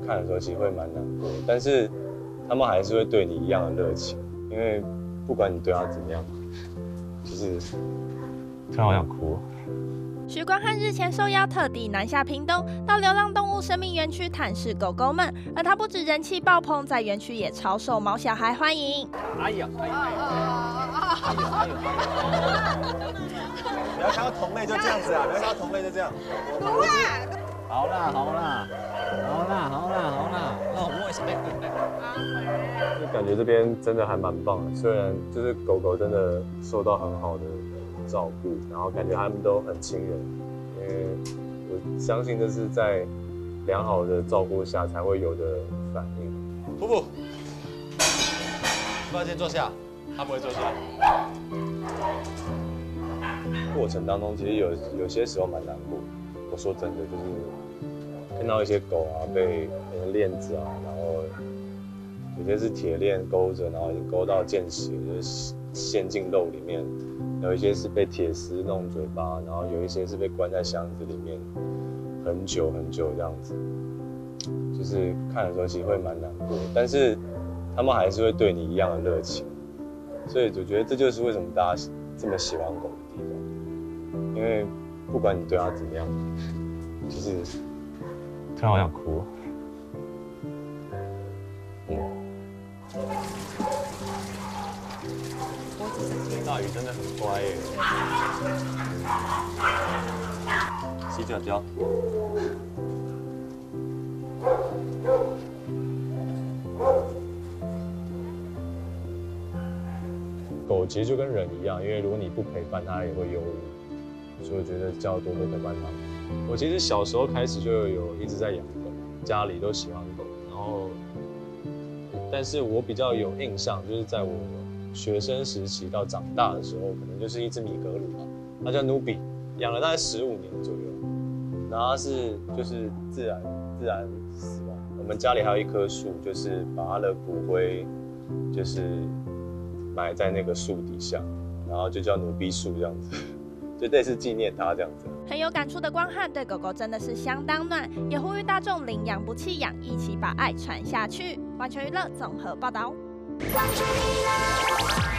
看的时候其实会蛮难过，但是他们还是会对你一样的热情，因为不管你对他怎么样，就是突然好想哭。 许光汉日前受邀特地南下屏东，到流浪动物生命园区探视狗狗们，而他不止人气爆棚，在园区也超受毛小孩欢迎。 哎呀，不要看到同类就这样子啊！不要看到同类就这样。好啦，那我摸一下。 就感觉这边真的还蛮棒的，虽然就是狗狗真的受到很好的照顾，然后感觉他们都很亲人，因为我相信这是在良好的照顾下才会有的反应。 瀑布，不要先坐下，他不会坐下。 过程当中其实有些时候蛮难过，我说真的，就是看到一些狗啊被链子啊，然后有些是铁链勾着，然后已经勾到见血，就是陷进肉里面。有一些是被铁丝弄嘴巴，然后有一些是被关在箱子里面很久很久这样子，就是看的时候其实会蛮难过，但是他们还是会对你一样的热情，所以我觉得这就是为什么大家这么喜欢狗的地方，因为不管你对它怎么样，就是突然好想哭。大鱼真的很乖耶，洗脚胶。狗其实就跟人一样，因为如果你不陪伴它，也会忧郁，所以我觉得就要多多陪伴它。我其实小时候开始就有一直在养狗，家里都喜欢狗，然后，但是我比较有印象，就是在我学生时期到长大的时候，可能就是一只米格鲁吧，它叫努比，养了大概15年左右，然后它是就是自然死亡。我们家里还有一棵树，就是把它的骨灰就是埋在那个树底下，然后就叫努比树这样子，就类似纪念它这样子。 很有感触的光汉对狗狗真的是相当暖，也呼吁大众领养不弃养，一起把爱传下去。完全娱乐综合报道。 关注你了。